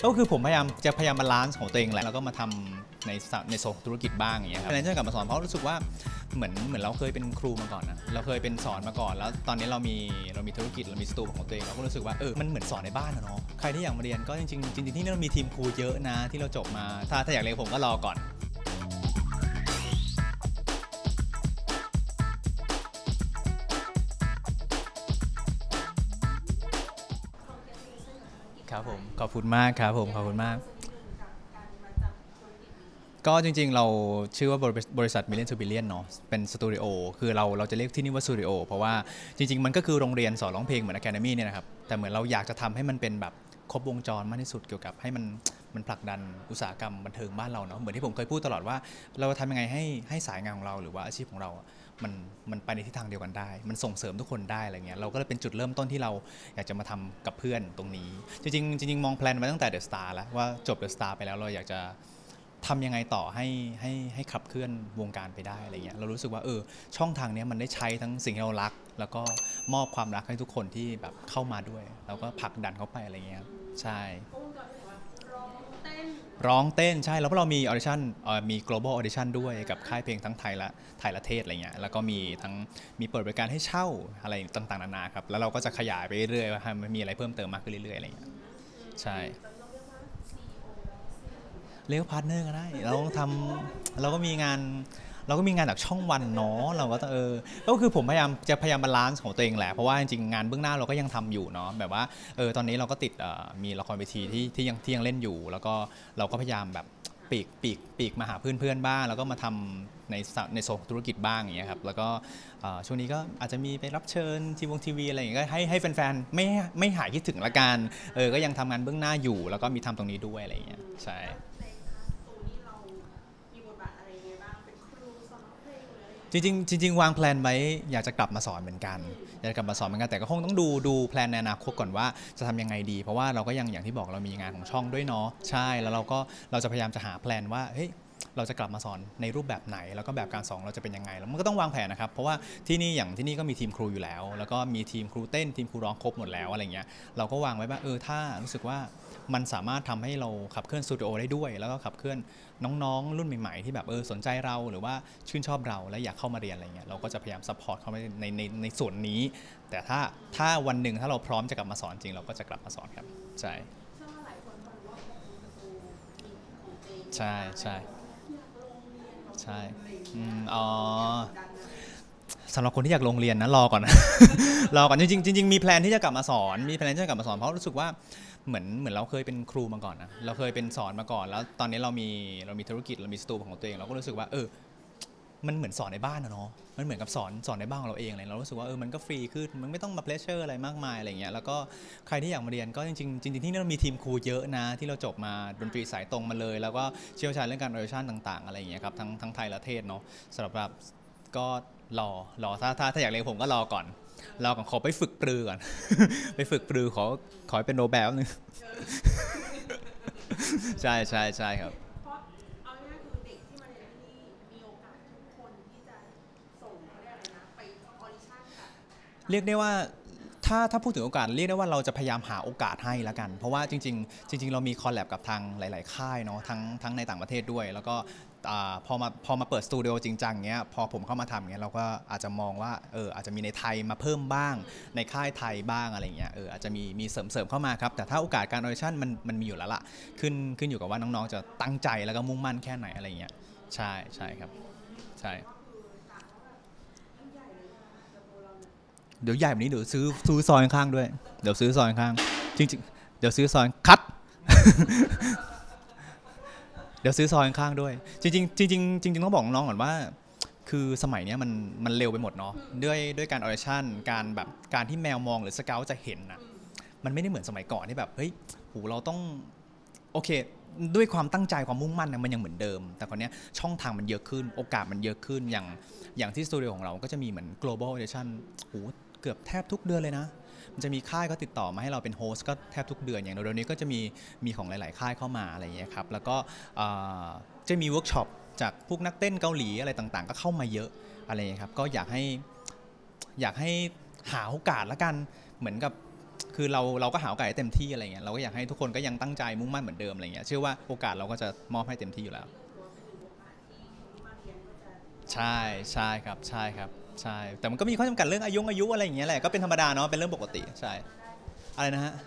ก็คือผมพยายามบาลานซ์ของตัวเองแหละแล้วก็มาทำในโซนธุรกิจบ้างอย่างเงี้ยครับแฟนเจอร์กลับมาสอนเพราะรู้สึกว่าเหมือนเราเคยเป็นครูมาก่อนนะเราเคยเป็นสอนมาก่อนแล้วตอนนี้เรามีธุรกิจเรามีสตูของตัวเองเราก็รู้สึกว่ามันเหมือนสอนในบ้านนะเนาะใครที่อยากมาเรียนก็จริงๆที่นี่เรามีทีมครูเยอะนะที่เราจบมาถ้าอยากเรียนผมก็รอก่อนครับผมขอบคุณมากครับผมขอบคุณมากก็จริงๆเราชื่อว่าบริษัท Million to Billion เนาะเป็นสตูดิโอคือเราจะเรียกที่นี่ว่าสตูดิโอเพราะว่าจริงๆมันก็คือโรงเรียนสอนร้องเพลงเหมือน Academy เนี่ยนะครับแต่เหมือนเราอยากจะทำให้มันเป็นแบบครบวงจรมากที่สุดเกี่ยวกับให้มันผลักดันอุตสาหกรรมบันเทิงบ้านเราเนาะเหมือนที่ผมเคยพูดตลอดว่าเราทำยังไงให้สายงานของเราหรือว่าอาชีพของเรามันไปในทิศทางเดียวกันได้มันส่งเสริมทุกคนได้อะไรเงี้ยเราก็เลยเป็นจุดเริ่มต้นที่เราอยากจะมาทำกับเพื่อนตรงนี้จริงๆมองแพลนมาตั้งแต่ The Star แล้วว่าจบ The Star ไปแล้วเราอยากจะทำยังไงต่อให้ขับเคลื่อนวงการไปได้อะไรเงี้ยเรารู้สึกว่าช่องทางนี้มันได้ใช้ทั้งสิ่งที่เรารักแล้วก็มอบความรักให้ทุกคนที่แบบเข้ามาด้วยแล้วก็ผลักดันเขาไปอะไรเงี้ยใช่ร้องเต้นใช่แล้วพวกเรามีออดิชั่นมี global audition ด้วยกับค่ายเพลงทั้งไทยและเทศอะไรเงี้ยแล้วก็มีเปิดบริการให้เช่าอะไรต่างๆนานาครับแล้วเราก็จะขยายไปเรื่อยๆว่ามันมีอะไรเพิ่มเติมมากขึ้นเรื่อยๆอะไรเงี้ยใช่เรียกพาร์ทเนอร์ก็ได้เราก็มีงานจากช่องวันเนาะเราก็ก็คือผมพยายามบาลานซ์ของตัวเองแหละเพราะว่าจริงๆงานเบื้องหน้าเราก็ยังทำอยู่เนาะแบบว่าตอนนี้เราก็ติดมีละครเวทีที่ยังเล่นอยู่แล้วก็เราก็พยายามแบบปีกมาหาเพื่อนบ้างแล้วก็มาทำในโซนธุรกิจบ้างอย่างเงี้ยครับแล้วก็ช่วงนี้ก็อาจจะมีไปรับเชิญทีวีอะไรอย่างเงี้ยก็ให้แฟนๆไม่หายคิดถึงละกันก็ยังทำงานเบื้องหน้าอยู่แล้วก็มีทำตรงนี้ด้วยอะไรอย่างเงี้ยใช่จริงวางแพลนไว้อยากจะกลับมาสอนเหมือนกันแต่ก็คงต้องดูแพลนในอนาคตก่อนว่าจะทำยังไงดีเพราะว่าเราก็ยังอย่างที่บอกเรามีงานของช่องด้วยเนาะใช่แล้วเราจะพยายามจะหาแพลนว่าเฮ้ยเราจะกลับมาสอนในรูปแบบไหนแล้วก็แบบการสอนเราจะเป็นยังไงแล้วมันก็ต้องวางแผนนะครับเพราะว่าที่นี่ก็มีทีมครูอยู่แล้วแล้วก็มีทีมครูเต้นทีมครูร้องครบหมดแล้วอะไรเงี้ยเราก็วางไว้ว่าถ้ารู้สึกว่ามันสามารถทำให้เราขับเคลื่อนสตูดิโอได้ด้วยแล้วก็ขับเคลื่อนน้องๆรุ่นใหม่ๆที่แบบสนใจเราหรือว่าชื่นชอบเราและอยากเข้ามาเรียนอะไรเงี้ยเราก็จะพยายามซัพพอร์ตเขาในส่วนนี้แต่ถ้าวันหนึ่งถ้าเราพร้อมจะกลับมาสอนจริงเราก็จะกลับมาสอนครับใช่ใช่ใช่ใช่อ๋อสำหรับคนที่อยากลงเรียนนะรอก่อนนะรอก่อนจริงมีแพลนที่จะกลับมาสอนเพราะรู้สึกว่าเหมือนเราเคยเป็นครูมาก่อนนะเราเคยเป็นสอนมาก่อนแล้วตอนนี้เรามีธุรกิจเรามีสตูของตัวเองเราก็รู้สึกว่ามันเหมือนสอนในบ้านนะเนาะมันเหมือนกับสอนในบ้านของเราเองเลยเรารู้สึกว่ามันก็ฟรีขึ้นมันไม่ต้องมาเพรสเชอร์อะไรมากมายอะไรเงี้ยแล้วก็ใครที่อยากมาเรียนก็จริงที่นี่เรามีทีมครูเยอะนะที่เราจบมาดนตรีสายตรงมาเลยแล้วก็เชี่ยวชาญเรื่องการออดิชั่นต่างๆอะไรเงี้ยครับทั้งไทยและเทศเนาะสำหรับก็รอถ้าอยากเรียนผมก็รอก่อนขอไปฝึกปรือก่อนไปฝึกปรือขอให้เป็นโนแบลนึงใช่ใช่ใช่ครับเรียกได้ว่าถ้าพูดถึงโอกาสเรียกได้ว่าเราจะพยายามหาโอกาสให้ละกันเพราะว่าจริงเรามีคอลแลบกับทางหลายๆค่ายเนาะทั้งในต่างประเทศด้วยแล้วก็พอมาเปิดสตูดิโอจริงจังเงี้ยพอผมเข้ามาทำเงี้ยเราก็อาจจะมองว่าอาจจะมีในไทยมาเพิ่มบ้างในค่ายไทยบ้างอะไรเงี้ยอาจจะมีเสริมเข้ามาครับแต่ถ้าโอกาสการออดิชั่นมันมีอยู่แล้วล่ะขึ้นอยู่กับว่าน้องๆจะตั้งใจแล้วก็มุ่งมั่นแค่ไหนอะไรเงี้ยใช่ใช่ครับใช่เดี๋ยวใหญ่แบบนี้เดี๋ยวซื้อซอยข้างๆด้วยเดี๋ยวซื้อซอยข้างจริงๆเดี๋ยวซื้อซอยคัดเดี๋ยวซื้อซอยข้างๆด้วยจริงต้องบอกน้องๆก่อนว่าคือสมัยนี้มันเร็วไปหมดเนาะด้วยการออดิชั่นการที่แมวมองหรือสเกลจะเห็นนะมันไม่ได้เหมือนสมัยก่อนที่แบบเฮ้ยโหเราต้องโอเคด้วยความตั้งใจความมุ่งมั่นนะมันยังเหมือนเดิมแต่คราวนี้ช่องทางมันเยอะขึ้นโอกาสมันเยอะขึ้นอย่างที่สตูดิโอของเราก็จะมีเหมือน global audition โหเกือบแทบทุกเดือนเลยนะมันจะมีค่ายก็ติดต่อมาให้เราเป็นโฮสต์ก็แทบทุกเดือนอย่างเดี๋ยวนี้ก็จะมีของหลายๆค่ายเข้ามาอะไรอย่างเงี้ยครับแล้วก็จะมีเวิร์กช็อปจากพวกนักเต้นเกาหลีอะไรต่างๆก็เข้ามาเยอะอะไรอย่างเงี้ยครับก็อยากให้หาโอกาสละกันเหมือนกับคือเราก็หาโอกาสให้เต็มที่อะไรเงี้ยเราก็อยากให้ทุกคนก็ยังตั้งใจมุ่งมั่นเหมือนเดิมอะไรเงี้ยเชื่อว่าโอกาสเราก็จะมอบให้เต็มที่อยู่แล้วใช่ใช่ครับใช่ครับใช่แต่มันก็มีข้อจำกัดเรื่องอายุอะไรอย่างเงี้ยแหละก็เป็นธรรมดาเนาะเป็นเรื่องปกติใช่อะไรนะฮะ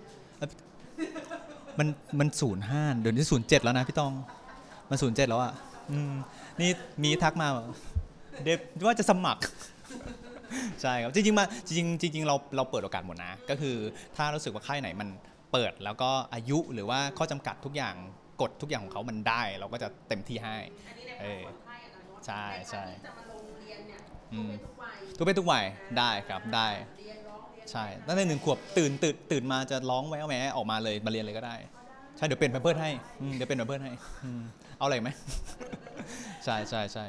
มัน05เดี๋ยวนี้07แล้วนะพี่ตองมัน07แล้วอ่ะนี่มีทักมาเดฟว่าจะสมัครใช่ครับจริงๆมาจริงเราเปิดโอกาสหมดนะก็คือถ้ารู้สึกว่าค่ายไหนมันเปิดแล้วก็อายุหรือว่าข้อจำกัดทุกอย่างกฎทุกอย่างของเขามันได้เราก็จะเต็มที่ให้ใช่ใช่ทุกเพศทุกวัยได้ครับได้ใช่ตั้งแต่1 ขวบตื่นมาจะร้องแววแหมออกมาเลยมาเรียนเลยก็ได้ใช่เดี๋ยวเป็นแพมเพิร์สให้เดี๋ยวเป็นแพมเพิร์สให้เอาอะไรไหมใช่ใช่ใช่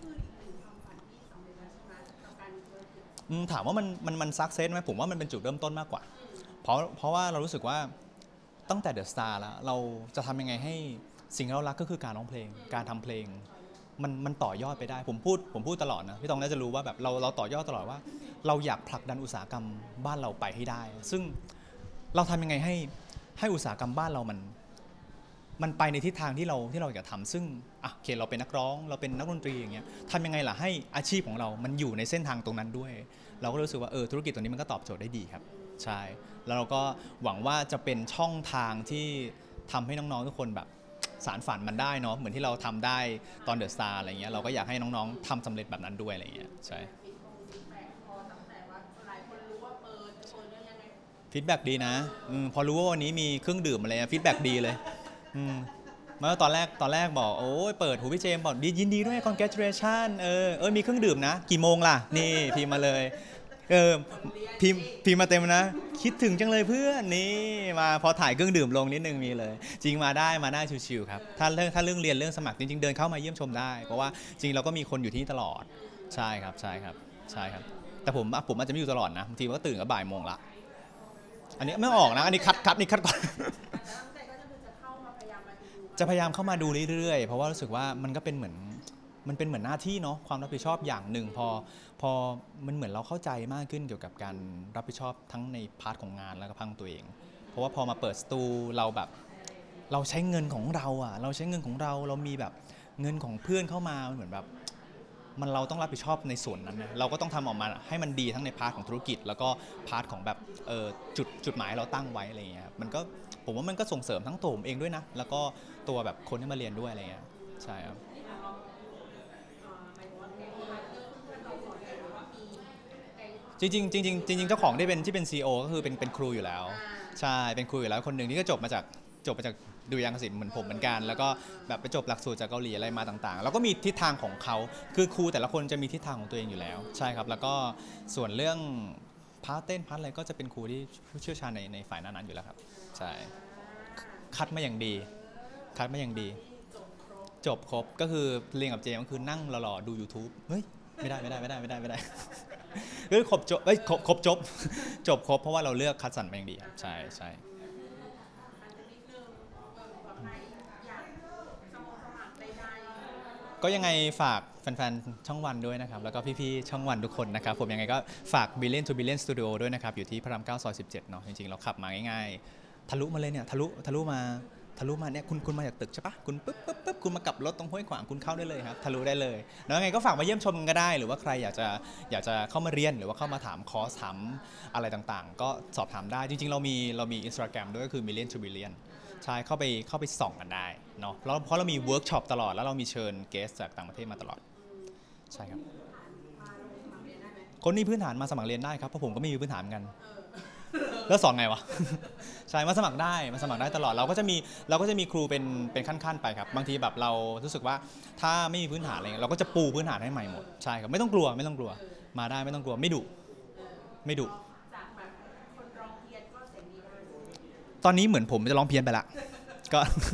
ถามว่ามันซักเซสไหมผมว่ามันเป็นจุดเริ่มต้นมากกว่าเพราะว่าเรารู้สึกว่าตั้งแต่เดอะสตาร์แล้วเราจะทำยังไงให้สิ่งที่เรารักก็คือการร้องเพลงการทำเพลงมันต่อยอดไปได้ผมพูดตลอดนะพี่ตองน่าจะรู้ว่าแบบเราต่อยอดตลอดว่าเราอยากผลักดันอุตสาหกรรมบ้านเราไปให้ได้ซึ่งเราทำยังไงให้อุตสาหกรรมบ้านเรามันไปในทิศทางที่เราอยากทำซึ่งโอเคเราเป็นนักร้องเราเป็นนักดนตรีอย่างเงี้ยทำยังไงล่ะให้อาชีพของเรามันอยู่ในเส้นทางตรงนั้นด้วยเราก็รู้สึกว่าธุรกิจตัวนี้มันก็ตอบโจทย์ได้ดีครับใช่แล้วเราก็หวังว่าจะเป็นช่องทางที่ทำให้น้องๆทุกคนแบบสารฝันมันได้เนาะเหมือนที่เราทำได้ตอนเดอะสตาร์อะไรเงี้ยเราก็อยากให้น้องๆทำสำเร็จแบบนั้นด้วยอะไรเงี้ยใช่ฟีดแบ็กดีนะพอรู้ว่าวันนี้มีเครื่องดื่มอะไรฟีดแบ็กดีเลยเมื่อตอนแรกบอกโอ้ยเปิดหูพี่เจมบอกยินดีด้วย congratulation มีเครื่องดื่มนะกี่โมงล่ะนี่พิมพ์มาเลยพิมพ์มาเต็มนะคิดถึงจังเลยเพื่อนนี่มาพอถ่ายเครื่องดื่มลงนิดนึงมีเลยจริงมาได้ชิวๆครับถ้าเรื่องเรียนเรื่องสมัครจริงๆเดินเข้ามาเยี่ยมชมได้เพราะว่าจริงเราก็มีคนอยู่ที่ตลอดใช่ครับใช่ครับใช่ครับแต่ผมอาจจะไม่อยู่ตลอดนะบางทีก็ตื่นก็บ่ายโมงละอันนี้ไม่ออกนะอันนี้คัดนี่คัดก่อนจะพยายามเข้ามาดูเรื่อยๆเพราะว่ารู้สึกว่ามันก็เป็นเหมือนหน้าที่เนาะความรับผิดชอบอย่างหนึ่งพอมันเหมือนเราเข้าใจมากขึ้นเกี่ยวกับการรับผิดชอบทั้งในพาร์ทของงานแล้วก็พังตัวเองเพราะว่าพอมาเปิดสตูเราแบบเราใช้เงินของเราเราใช้เงินของเรามีแบบเงินของเพื่อนเข้ามาเหมือนแบบเราต้องรับผิดชอบในส่วนนั้นนะเราก็ต้องทำออกมาให้มันดีทั้งในพาร์ทของธุรกิจแล้วก็พาร์ทของแบบจุดหมายเราตั้งไว้อะไรเงี้ยมันก็ผมว่ามันก็ส่งเสริมทั้งตัวผมเองด้วยนะแล้วก็ตัวแบบคนที่มาเรียนด้วยอะไรเงี้ยใช่ครับจริงเจ้าของที่เป็น CEO ก็คือเป็นครูอยู่แล้วใช่เป็นครูอยู่แล้วคนหนึ่งที่ก็จบมาจากดุริยางคศิลป์เหมือนผมเหมือนกันแล้วก็แบบไปจบหลักสูตรจากเกาหลีอะไรมาต่างๆแล้วก็มีทิศทางของเขาคือครูแต่ละคนจะมีทิศทางของตัวเองอยู่แล้วใช่ครับแล้วก็ส่วนเรื่องพาร์ทเต้นพาร์ทอะไรก็จะเป็นครูที่เชี่ยวชาญในฝ่ายนั้นอยู่แล้วครับใช่คัดมาอย่างดีจบครบก็คือเรียนกับเจมก็คือนั่งรอดู YouTube เฮ้ยไม่ได้คือครบจบจบครบเพราะว่าเราเลือกคัดสรรมาอย่างดีครับใช่ก็ยังไงฝากแฟนๆช่องวันด้วยนะครับแล้วก็พี่ๆช่องวันทุกคนนะครับผมยังไงก็ฝาก Billion to Billion Studio ด้วยนะครับอยู่ที่พระราม 9 ซอย 17เนาะจริงๆเราขับมาง่ายๆทะลุมาเลยเนี่ยทะลุมาเนี่ยคุณมาจากตึกใช่ปะคุณปึ๊บคุณมากลับรถตรงห้วยขวางคุณเข้าได้เลยครับทะลุได้เลยแล้วยังไงก็ฝากมาเยี่ยมชมกันก็ได้หรือว่าใครอยากจะเข้ามาเรียนหรือว่าเข้ามาถามคอร์สถามอะไรต่างๆก็สอบถามได้จริงๆเรามี Instagram ด้วยก็คือ Million to Billion ใช่เข้าไปส่องกันได้เนาะเพราะเรามีเวิร์กช็อปตลอดแล้วเรามีเชิญเกสจากต่างประเทศมาตลอดใช่ครับคนนี้พื้นฐานมาสมัครเรียนได้ครับเพราะผมก็ไม่มีพื้นฐานกันแล้วสอนไงวะ ใช่มาสมัครได้ตลอดเราก็จะมีครูเป็นขั้นๆไปครับบางทีแบบเรารู้สึกว่าถ้าไม่มีพื้นฐานอะไรเราก็จะปูพื้นฐานให้ใหม่หมดใช่ครับไม่ต้องกลัวมาได้ไม่ต้องกลัวไม่ดุตอนนี้เหมือนผมจะร้องเพี้ยนไปละก็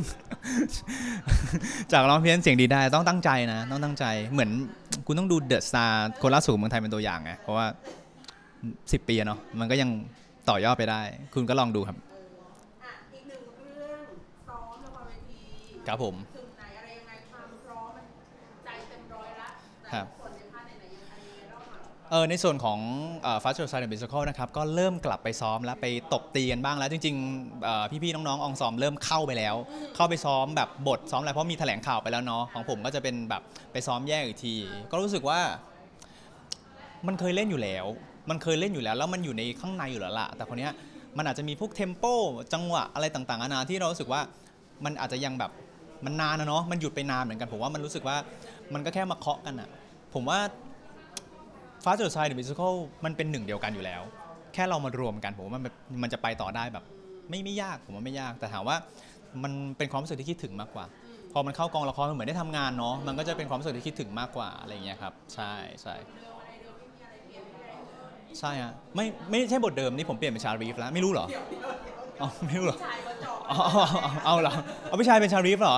จากร้องเพี้ยนเสียงดีได้ต้องตั้งใจนะต้องตั้งใจเหมือนคุณต้องดูเดอะสตาร์คนล่าสุดเมืองไทยเป็นตัวอย่างไงเพราะว่า10 ปีเนาะมันก็ยังต่อยอดไปได้คุณก็ลองดูครับอีกหนึ่งเรื่องซ้อมละครเวทีครับผมถึงไหนอะไรยังไงความพร้อมมันใจเต็มร้อยละครับในส่วนของFast Joy Side Musical นะครับก็เริ่มกลับไปซ้อมแล้วไปตบตีกันบ้างแล้วจริงๆพี่ๆน้องๆองซอมเริ่มเข้าไปแล้วเข้าไปซ้อมแบบบทซ้อมอะไรเพราะมีแถลงข่าวไปแล้วเนาะของผมก็จะเป็นแบบไปซ้อมแยกอีกทีก็รู้สึกว่ามันเคยเล่นอยู่แล้วแล้วมันอยู่ในข้างในอยู่แล้วล่ะแต่คนเนี้ยมันอาจจะมีพวกเทมโปจังหวะอะไรต่างๆนานาที่เรารู้สึกว่ามันอาจจะยังแบบมันนานนะเนาะมันหยุดไปนานเหมือนกันผมว่ามันรู้สึกว่ามันก็แค่มาเคาะกันอะผมว่าFast Joy Side Musical มันเป็นหนึ่งเดียวกันอยู่แล้วแค่เรามารวมกันผมว่ามันจะไปต่อได้แบบไม่ยากผมว่าไม่ยากแต่ถามว่ามันเป็นความรู้สึกที่คิดถึงมากกว่าพอมันเข้ากองละครมันเหมือนได้ทำงานเนาะมันก็จะเป็นความรู้สึกที่คิดถึงมากกว่าอะไรอย่างเงี้ยครับใช่ใช่ฮะไม่ใช่บทเดิมนี่ผมเปลี่ยนเป็นชารีฟแล้วไม่รู้เหรออ๋อไม่รู้เหรอเอาเหรอเอาพี่ชายเป็นชารีฟเหรอ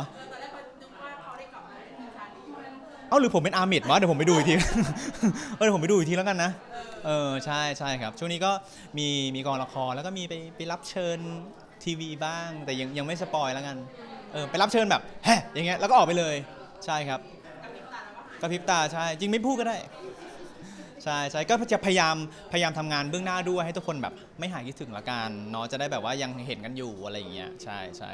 เอาหรือผมเป็นอาร์มิดวะเดี๋ยวผมไปดูอีกทีเดี๋ยวผมไปดูอีกทีแล้วกันนะใช่ครับช่วงนี้ก็มีกองละครแล้วก็มีไปรับเชิญทีวีบ้างแต่ยังไม่สปอยแล้วกันไปรับเชิญแบบแฮะอย่างเงี้ยแล้วก็ออกไปเลยใช่ครับกระพริบตาใช่จริงไม่พูดก็ได้ใช่ก็จะพยายามทำงานเบื้องหน้าด้วยให้ทุกคนแบบไม่หายคิดถึงละกันเนาะจะได้แบบว่ายังเห็นกันอยู่อะไรอย่างเงี้ยใช่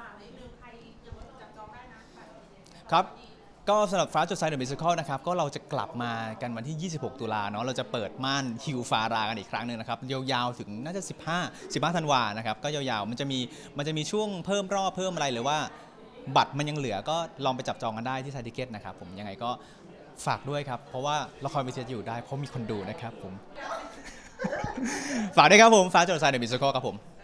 ครับก็สำหรับ Fast Joy Side The Musical นะครับก็เราจะกลับมากันวันที่ 26 ตุลาเนาะเราจะเปิดม่านฮิวฟารากันอีกครั้งหนึ่งนะครับยาวๆถึงน่าจะ15ธันวานะครับก็ยาวๆมันจะมีช่วงเพิ่มรอบเพิ่มอะไรหรือว่าบัตรมันยังเหลือก็ลองไปจับจองกันได้ที่ไทยทิเก็ตนะครับผมยังไงก็ฝากด้วยครับเพราะว่าละครเวทีอยู่ได้เพราะมีคนดูนะครับผมฝากด้วยครับผม Fast Joy Side The Musical ครับผม